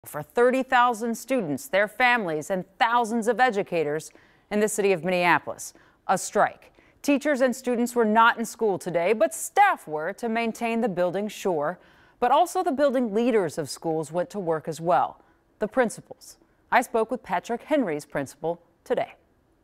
For 30,000 students, their families, and thousands of educators in the city of Minneapolis. A strike. Teachers and students were not in school today, but staff were to maintain the building, sure. But also the building leaders of schools went to work as well. The principals. I spoke with Patrick Henry's principal today.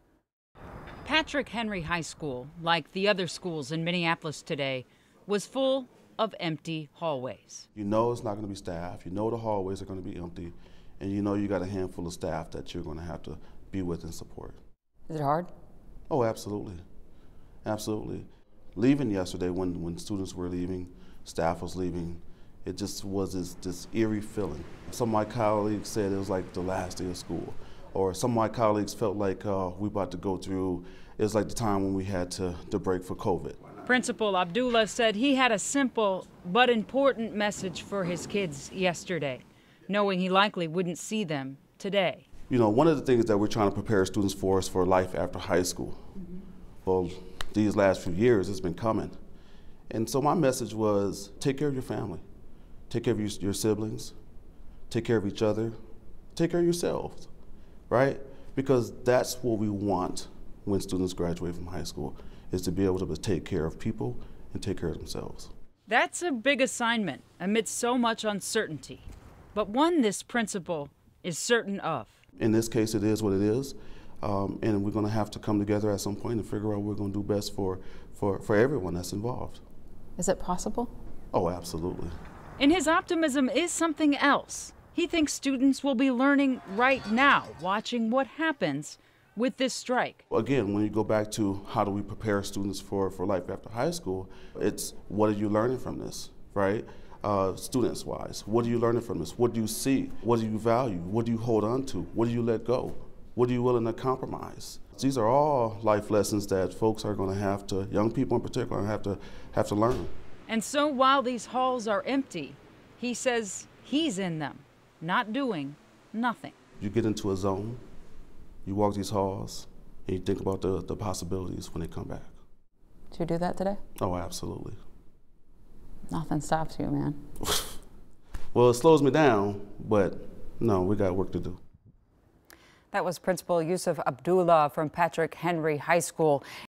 Patrick Henry High School, like the other schools in Minneapolis today, was full of empty hallways. You know it's not going to be staff. You know the hallways are going to be empty. And you know you got a handful of staff that you're going to have to be with and support. Is it hard? Oh, absolutely. Absolutely. Leaving yesterday when students were leaving, staff was leaving, it just was this eerie feeling. Some of my colleagues said it was like the last day of school. Or some of my colleagues felt like we about to go through, it was like the time when we had to break for COVID. Principal Abdullah said he had a simple but important message for his kids yesterday, knowing he likely wouldn't see them today. You know, one of the things that we're trying to prepare students for is for life after high school. Well, these last few years, it's been coming. And so my message was, take care of your family. Take care of your siblings. Take care of each other. Take care of yourselves, right? Because that's what we want when students graduate from high school, is to be able to take care of people and take care of themselves. That's a big assignment amidst so much uncertainty, but one this principal is certain of. In this case, it is what it is, and we're going to have to come together at some point and figure out what we're going to do best for everyone that's involved. Is it possible? Oh, absolutely. And his optimism is something else. He thinks students will be learning right now, watching what happens with this strike. Again, when you go back to how do we prepare students for life after high school, it's what are you learning from this, right? Students-wise, what are you learning from this? What do you see? What do you value? What do you hold on to? What do you let go? What are you willing to compromise? These are all life lessons that folks are going to have to, young people in particular, have to learn. And so while these halls are empty, he says he's in them, not doing nothing. You get into a zone, you walk these halls, and you think about the possibilities when they come back. Did you do that today? Oh, absolutely. Nothing stops you, man. Well, it slows me down, but no, we got work to do. That was Principal Yusuf Abdullah from Patrick Henry High School.